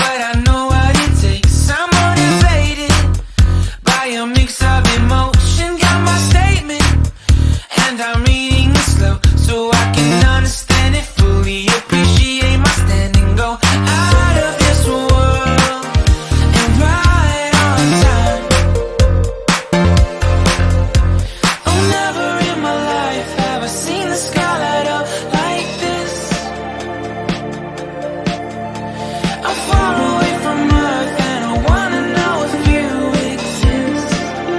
but I know what it takes. I'm motivated by a mix of emotion. Got my statement, and I'm reading it slow so I can understand it fully. Appreciate my stand and go out of this world and right on time. Oh, never in my life have I seen the sky light up like this. I'm far away from Earth and I wanna know if you exist.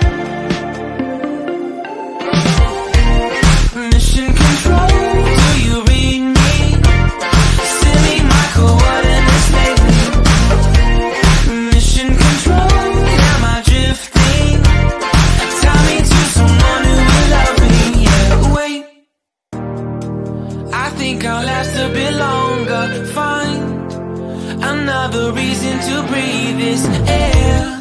Mission control, do you read me? Send me my coordinates lately. Mission control, am I drifting? Tie me to someone who will love me. Yeah, wait, I think I'll last a bit longer. Find another reason to breathe this air.